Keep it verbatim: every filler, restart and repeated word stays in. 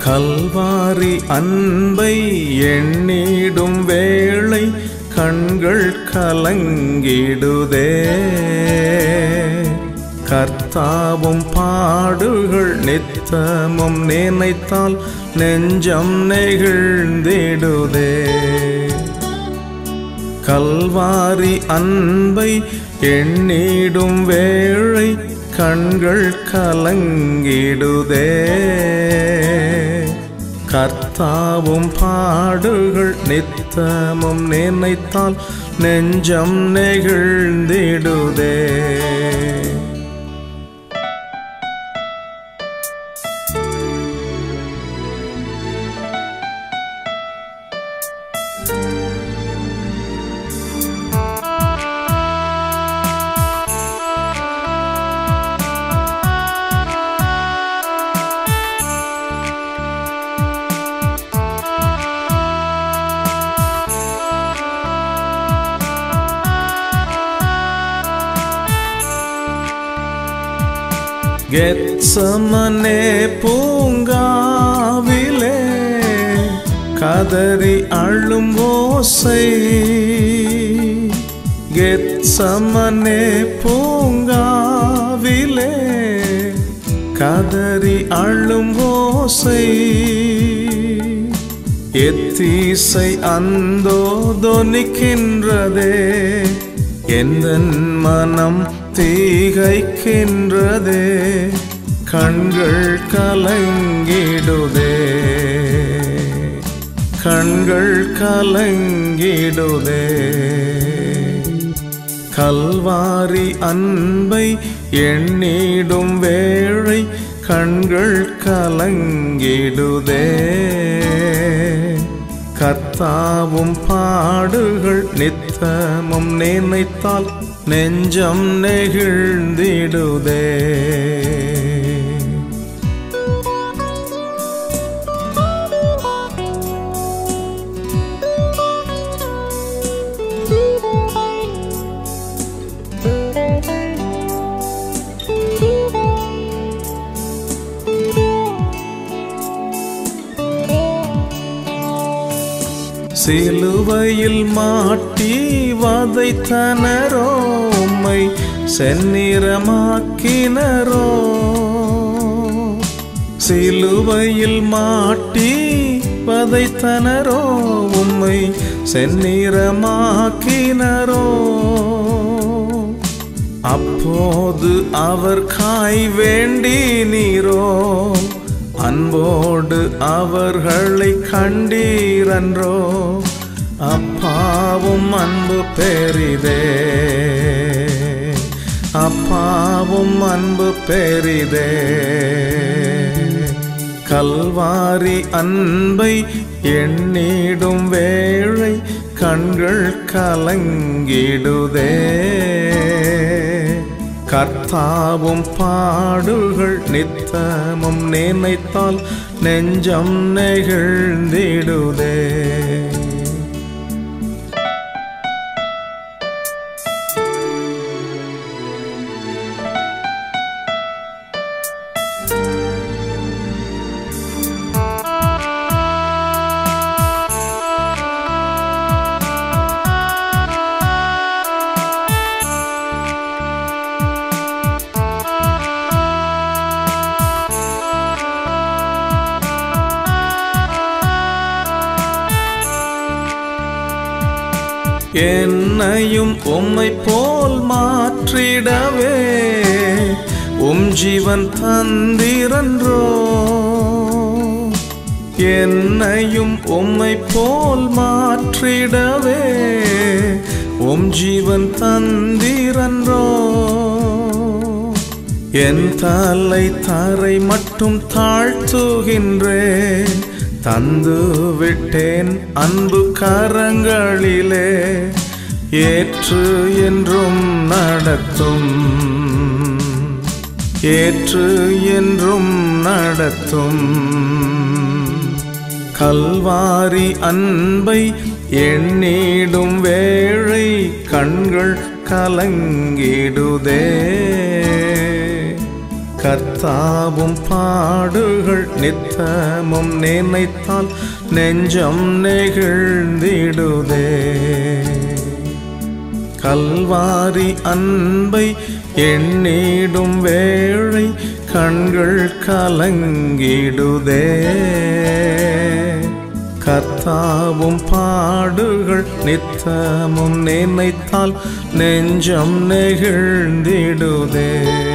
கல்வாரி அன்பை எண்ணிடும் வேளை கண்கள் கலங்கிடுதே. கர்த்தாவும் பாடுகள் நித்தமும் நினைத்தால் நெஞ்சம் நெகிழ்ந்திடுதே. கல்வாரி அன்பை எண்ணிடும் வேளை கண்கள் கலங்கிடுதே. கர்த்தாவும் பாடுகள் நித்தமும் நினைத்தால் நெஞ்சம் நெகிழ்ந்திடுதே. கெத்சமனே பூங்காவிலே கதறி அழும் ஓசை. கெத்சமனே பூங்காவிலே கதறி அழும் ஓசை. எத்தீசை அந்தோ தொனிக்கின்றதே. எந்தன் மனம் தீகைக்கின்றதே. கண்கள் கலங்கிடுதே. கண்கள் கலங்கிடுதே. கல்வாரி அன்பை எண்ணிடும் வேளை கண்கள் கலங்கிடுதே. கர்த்தாவும் பாடுகள் நித்தமும் நினைத்தால் நெஞ்சம் நெகிழ்ந்திடுதே. சிலுவையில் மாட்டி வதைத்தனரோ உம்மை செந்நிறமாக்கினரோ. சிலுவையில் மாட்டி வதைத்தனரோ உம்மை செந்நிறமாக்கினரோ. அப்போது அவர் காய் வேண்டி நீரோ. அன்போடு அவர்களை கண்டீரன்றோ. அப்பாவும் அன்பு பெரிதே. அப்பாவும் அன்பு பெரிதே. கல்வாரி அன்பை எண்ணிடும் வேளை கண்கள் கலங்கிடுதே. கர்த்தாவும் பாடுகள் நித்தமும் நினைத்தால் நெஞ்சம் நெகிழ்ந்திடுதே. என்னையும் உம்மை போல் மாற்றிடவே உம் ஜீவன் தந்தீரன்றோ. என்னையும் உம்மை போல் மாற்றிடவே உம் ஜீவன் தந்தீரன்றோ. என் தலை தரை மட்டும் தாழ்த்துகின்றேன். தந்து விட்டேன் அன்பு கரங்களிலே. ஏற்று என்றும் நடத்தும். ஏற்று என்றும் நடத்தும். கல்வாரி அன்பை எண்ணிடும் வேளை கண்கள் கலங்கிடுதே. கர்த்தாவும் பாடுகள் நித்தமும் நினைத்தால் நெஞ்சம் நெகிழ்ந்திடுதே. கல்வாரி அன்பை எண்ணிடும் வேளை கண்கள் கலங்கிடுதே. கர்த்தாவும் பாடுகள் நித்தமும் நினைத்தால் நெஞ்சம் நெகிழ்ந்திடுதே.